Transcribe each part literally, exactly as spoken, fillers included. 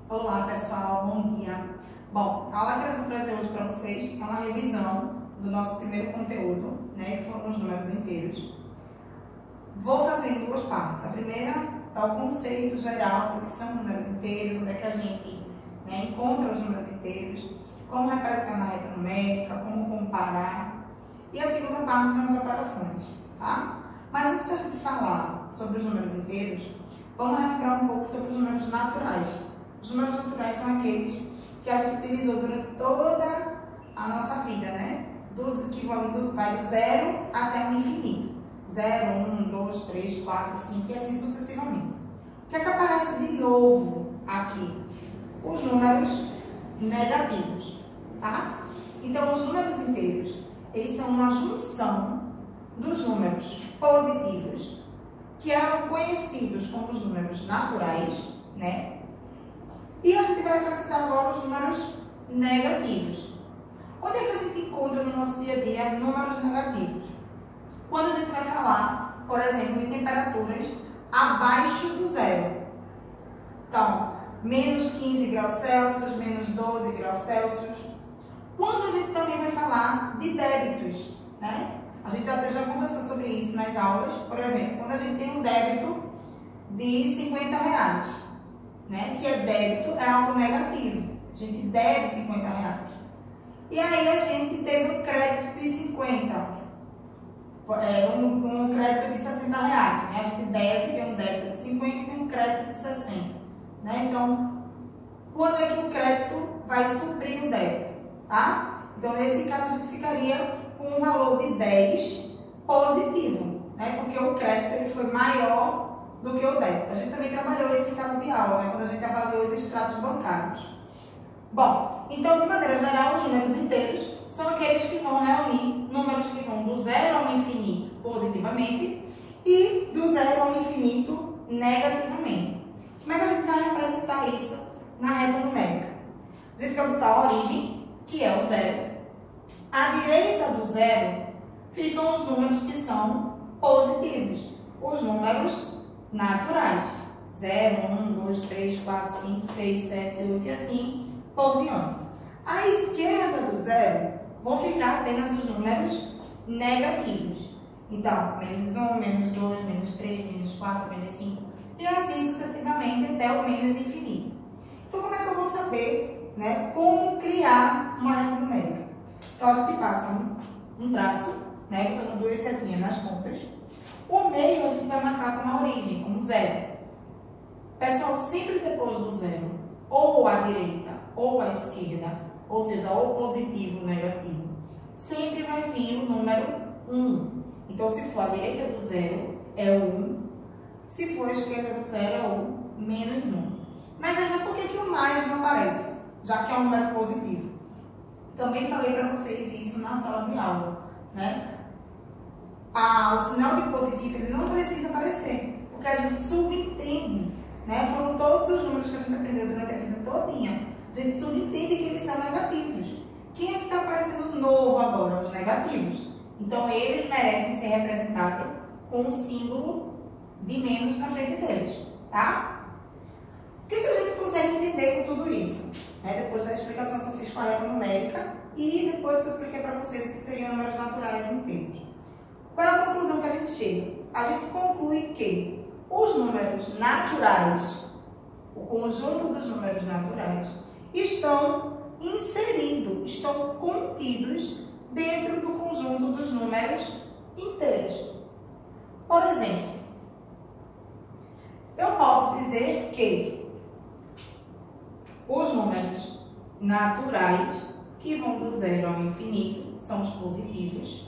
Olá pessoal, bom dia. Bom, a aula que eu vou trazer hoje para vocês é uma revisão do nosso primeiro conteúdo, né, que foram os números inteiros. Vou fazer em duas partes. A primeira é o conceito geral do que são números inteiros, onde é que a gente né, encontra os números inteiros, como representar na reta numérica, como comparar. E a segunda parte são as operações, tá? Mas antes de a gente falar sobre os números inteiros, vamos relembrar um pouco sobre os números naturais. Os números naturais são aqueles que a gente utilizou durante toda a nossa vida, né? Dos, que vão do, vai do zero até o infinito. zero, um, dois, três, quatro, cinco e assim sucessivamente. O que é que aparece de novo aqui? Os números negativos, tá? Então, os números inteiros, eles são uma junção dos números positivos, que eram conhecidos como os números naturais, né? E a gente vai acrescentar agora os números negativos. Onde é que a gente encontra no nosso dia a dia números negativos? Quando a gente vai falar, por exemplo, de temperaturas abaixo do zero. Então, menos quinze graus Celsius, menos doze graus Celsius. Quando a gente também vai falar de débitos, né? A gente até já conversou sobre isso nas aulas. Por exemplo, quando a gente tem um débito de cinquenta reais. Né? Se é débito, é algo negativo. A gente deve cinquenta reais. E aí a gente teve um crédito de cinquenta. É, um, um crédito de sessenta reais. Né? A gente deve ter um débito de cinquenta e tem um crédito de sessenta. Né? Então, quando é que o crédito vai suprir o débito? Tá? Então, nesse caso, a gente ficaria com um valor de dez positivo. Né? Porque o crédito ele foi maior do que o débito. A gente também trabalhou esse sala de aula, né, quando a gente avaliou os extratos bancários. Bom, então, de maneira geral, os números inteiros são aqueles que vão reunir números que vão do zero ao infinito positivamente e do zero ao infinito negativamente. Como é que a gente vai representar isso na reta numérica? A gente vai botar a origem, que é o zero. À direita do zero ficam os números que são positivos, os números naturais. zero, um, dois, três, quatro, cinco, seis, sete, oito e assim por diante. À esquerda do zero vão ficar apenas os números negativos. Então, menos um, menos dois, menos três, menos quatro, menos cinco e assim sucessivamente até o menos infinito. Então, como é que eu vou saber né, como criar uma reta numérica? Então, a gente passa um, um traço, né, botando duas setinhas nas pontas. O meio a gente vai marcar como a origem, como zero. Pessoal, sempre depois do zero, ou à direita ou à esquerda, ou seja, ou positivo ou negativo, sempre vai vir o número um. Então, se for à direita do zero, é o um. Se for à esquerda do zero, é o menos um. Mas ainda por que que o mais não aparece? Já que é um número positivo. Também falei para vocês isso na sala de aula, né? Ah, o sinal de positivo ele não precisa aparecer, porque a gente subentende, né? Foram todos os números que a gente aprendeu durante a vida todinha. A gente subentende que eles são negativos. Quem é que está aparecendo novo agora? Os negativos. Então, eles merecem ser representados com um símbolo de menos na frente deles, tá? O que, que a gente consegue entender com tudo isso? Né? Depois da explicação que eu fiz com a reta numérica e depois que eu expliquei para vocês o que seriam números naturais inteiros. Qual é a conclusão que a gente chega? A gente conclui que os números naturais, o conjunto dos números naturais, estão inseridos, estão contidos dentro do conjunto dos números inteiros. Por exemplo, eu posso dizer que os números naturais, que vão do zero ao infinito, são os positivos.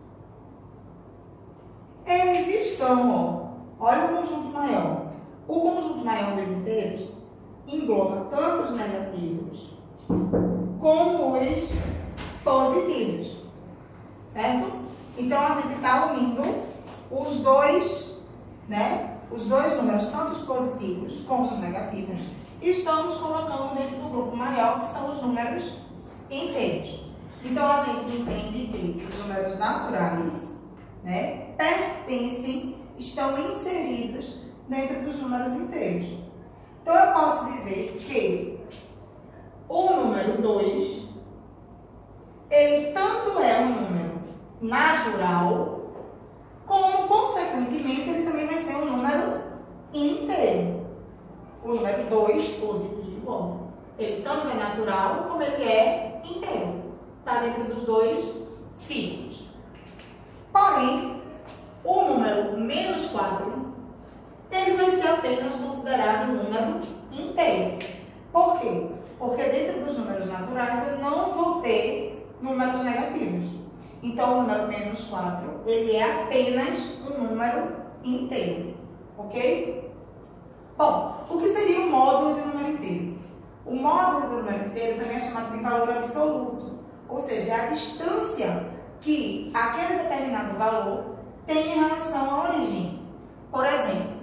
Eles estão, ó, olha o conjunto maior. O conjunto maior dos inteiros engloba tanto os negativos como os positivos, certo? Então, a gente está unindo os dois, né? Os dois números, tanto os positivos como os negativos, e estamos colocando dentro do grupo maior, que são os números inteiros. Então, a gente entende que os números naturais, né, pertencem, estão inseridos dentro dos números inteiros. Então, eu posso dizer que o número dois, ele tanto é um número natural, como, consequentemente, ele também vai ser um número inteiro. O número dois, positivo, ó, ele tanto é natural, como ele é inteiro. Está dentro dos dois ciclos. Porém, o número menos quatro, ele vai ser apenas considerado um número inteiro. Por quê? Porque dentro dos números naturais eu não vou ter números negativos. Então, o número menos quatro, ele é apenas um número inteiro. Ok? Bom, o que seria o módulo de número inteiro? O módulo do número inteiro também é chamado de valor absoluto. Ou seja, é a distância que aquele determinado valor tem em relação à origem. Por exemplo,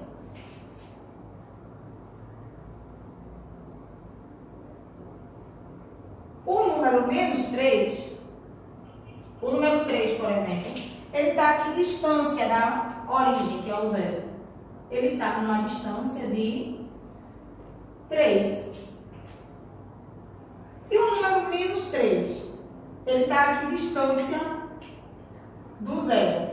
o número menos três, o número três, por exemplo, ele está aqui distância da origem, que é o zero. Ele está numa distância de três. E o número menos três, ele está aqui distância do zero.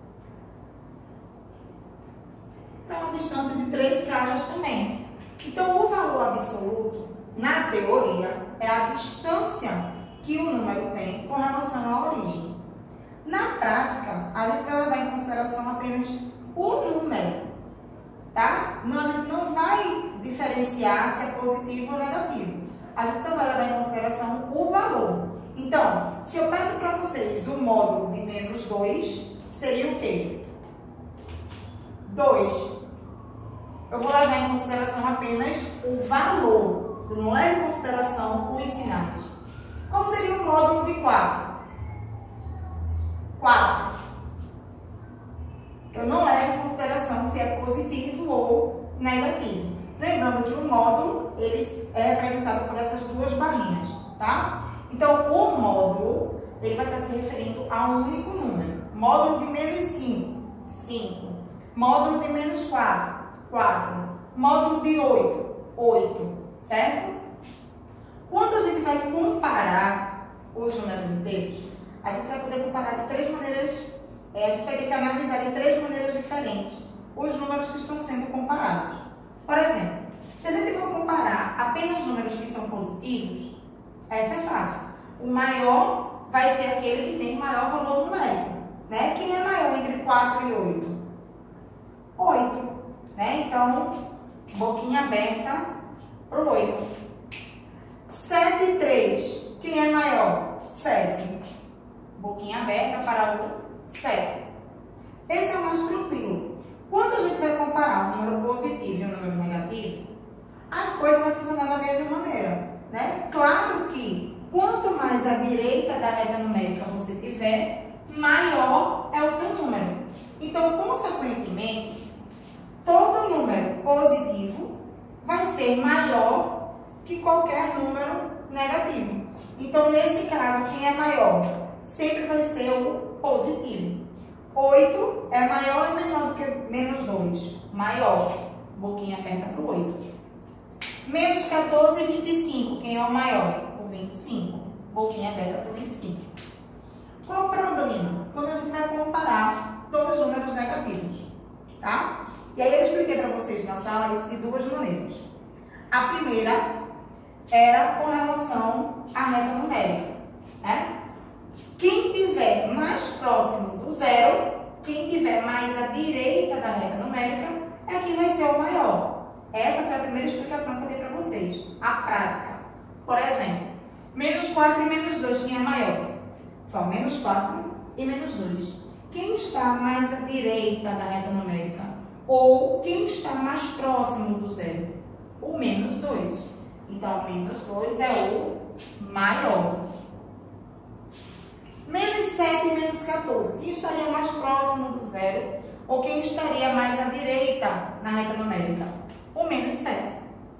Então, a distância de três casas também. Então, o valor absoluto, na teoria, é a distância que o número tem com relação à origem. Na prática, a gente vai levar em consideração apenas o número, tá? Não, a gente não vai diferenciar se é positivo ou negativo. A gente só vai levar em consideração o valor. Então, se eu peço para vocês o módulo de menos dois, seria o quê? dois. Eu vou levar em consideração apenas o valor. Eu não levo em consideração os sinais. Qual seria o módulo de quatro? quatro. Eu não levo em consideração se é positivo ou negativo. Lembrando que o módulo, ele é representado por essas duas barrinhas, tá? Então, o módulo, ele vai estar se referindo a um único número. Módulo de menos cinco, cinco. Módulo de menos quatro, quatro. Módulo de oito, oito. Certo? Quando a gente vai comparar os números inteiros, a gente vai poder comparar de três maneiras, é, a gente vai ter que analisar de três maneiras diferentes os números que estão sendo comparados. Por exemplo, se a gente for comparar apenas números que são positivos, essa é fácil. O maior vai ser aquele que tem o maior valor numérico, né? Quem é maior entre quatro e oito? oito, né? Então, boquinha aberta para o oito. sete e três, quem é maior? sete. Boquinha aberta para o sete. Esse é o mais tranquilo. Quando a gente vai comparar um número positivo e um número negativo, a coisa vai funcionar da mesma maneira, né? Claro que quanto mais à direita da reta numérica você tiver, maior é o seu número. Então, consequentemente, todo número positivo vai ser maior que qualquer número negativo. Então, nesse caso, quem é maior? Sempre vai ser o positivo. oito é maior ou menor do que menos dois? Maior. Boquinha aberta para o oito. Menos quatorze e vinte e cinco. Quem é o maior? O vinte e cinco. Boquinha aberta para o vinte e cinco. Qual o problema? Quando a gente vai comparar todos os números negativos, tá? E aí eu expliquei para vocês na sala isso de duas maneiras. A primeira era com relação à reta numérica, né? Quem tiver mais próximo do zero, quem tiver mais à direita da reta numérica, é quem vai ser o maior. Essa foi a primeira explicação que eu dei para vocês. A prática. Por exemplo, menos quatro e menos dois, quem é maior? Então, menos quatro e menos dois. Quem está mais à direita da reta numérica? Ou quem está mais próximo do zero? O menos dois. Então, menos dois é o maior. Menos sete e menos quatorze. Quem estaria mais próximo do zero? Ou quem estaria mais à direita na reta numérica? O menos sete.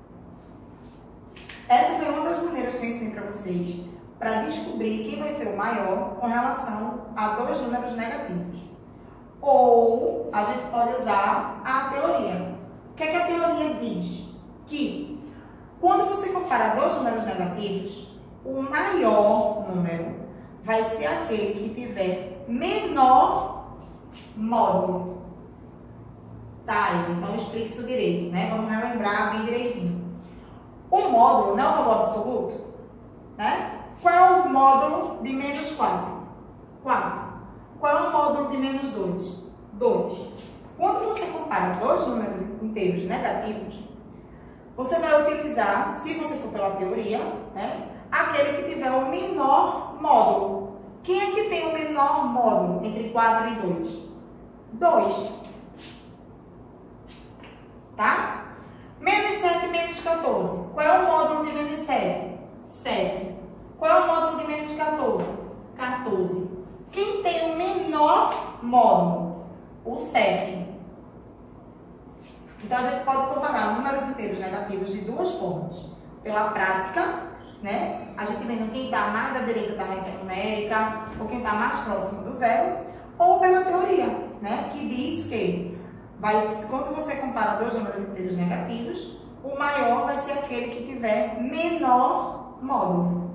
Essa foi uma das maneiras que eu ensinei para vocês para descobrir quem vai ser o maior com relação a dois números negativos. Ou a gente pode usar a teoria. O que é que a teoria diz? que quando você comparar dois números negativos, o maior número vai ser aquele que tiver menor módulo. Tá, então eu explico isso direito, né? Vamos relembrar bem direitinho. O módulo não é o valor absoluto, né? Qual é o módulo de menos quatro? quatro. Qual é o módulo de menos dois? dois. Quando você compara dois números inteiros negativos, você vai utilizar, se você for pela teoria, né, aquele que tiver o menor módulo. Quem é que tem o menor módulo entre quatro e dois? dois. Tá? Menos sete e menos quatorze. Qual é o módulo de menos sete? sete. Qual é o módulo de menos quatorze? quatorze. Quem tem o menor módulo? O sete. Então, a gente pode comparar números inteiros negativos de duas formas. Pela prática, né? A gente vendo quem está mais à direita da reta numérica, ou quem está mais próximo do zero, ou pela teoria, né? Que diz que vai, quando você compara dois números inteiros negativos, o maior vai ser aquele que tiver menor módulo.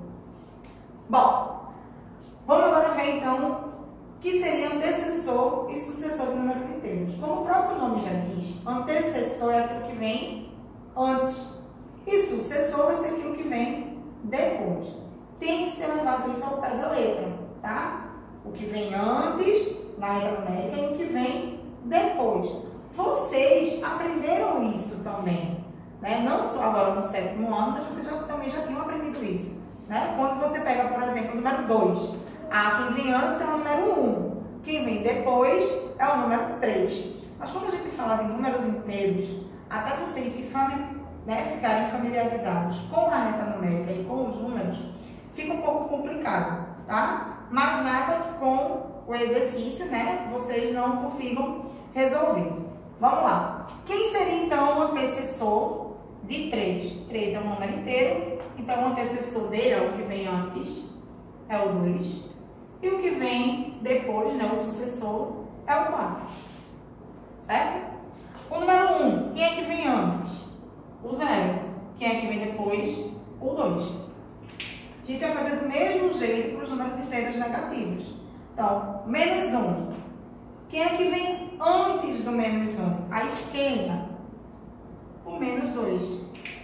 Bom, vamos agora ver então o que seria antecessor e sucessor de números inteiros. Como o próprio nome já diz, antecessor é aquilo que vem antes e sucessor vai ser aquilo que vem depois. Tem que ser levado isso ao pé da letra, tá? O que vem antes na reta numérica e o que vem depois. Vocês aprenderam isso também, né? Não só agora no sétimo ano, mas vocês já, também já tinham aprendido isso, né? Quando você pega, por exemplo, o número dois, ah, quem vem antes é o número um, quem vem depois é o número três. Mas quando a gente fala de números inteiros, até vocês se fami né, ficarem familiarizados com a reta numérica e com os números, fica um pouco complicado, tá? Mas nada que com o exercício, né, vocês não consigam resolver. Vamos lá. Quem seria, então, o antecessor de três? três é um número inteiro, então o antecessor dele é o que vem antes, é o dois. E o que vem depois, né, o sucessor, é o quatro. Certo? O número um, quem é que vem antes? O zero. Quem é que vem depois? O dois. A gente vai fazer do mesmo jeito para os números inteiros negativos. Então, menos um. Quem é que vem antes do menos um? À esquerda. O menos dois.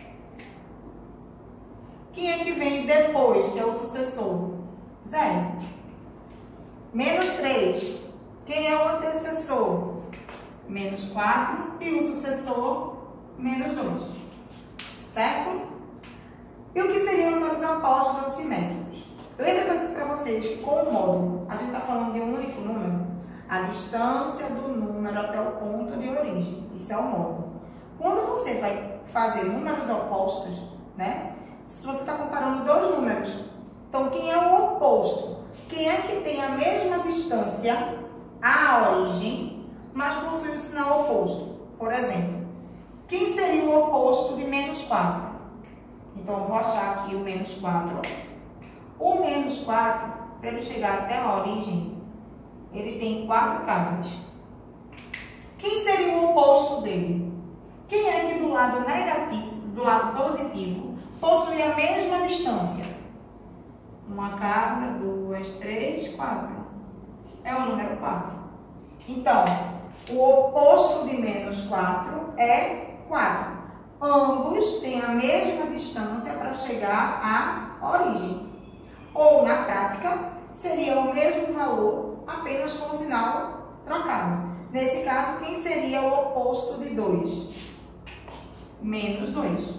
Quem é que vem depois, que é o sucessor? Zero. Menos três. Quem é o antecessor? Menos quatro. E o sucessor? Menos dois. Certo? E o que seriam números opostos ou simétricos? Lembra que eu disse para vocês que com o módulo, a gente está falando de um único número? A distância do número até o ponto de origem. Isso é o módulo. Quando você vai fazer números opostos, né? Se você está comparando dois números, então quem é o oposto? Quem é que tem a mesma distância à origem, mas possui um sinal oposto? Por exemplo, quem seria o oposto de menos quatro? Então, eu vou achar aqui o menos quatro. O menos quatro, para ele chegar até a origem, ele tem quatro casas. Quem seria o oposto dele? Quem é que do lado negativo, do lado positivo, possui a mesma distância? Uma casa, duas, três, quatro. É o número quatro. Então, o oposto de menos quatro é quatro. Ambos têm a mesma distância para chegar à origem. Ou, na prática, seria o mesmo valor, apenas com o sinal trocado. Nesse caso, quem seria o oposto de dois? Menos dois.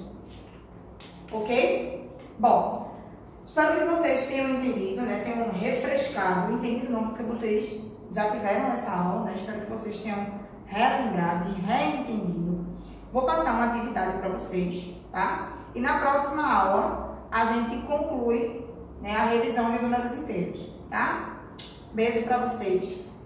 Ok? Bom, espero que vocês tenham entendido, né? Tenham refrescado. Entendido não, porque vocês já tiveram essa aula, né? Espero que vocês tenham relembrado e reentendido. Vou passar uma atividade para vocês, tá? E na próxima aula, a gente conclui, né, a revisão de números inteiros, tá? Beijo para vocês.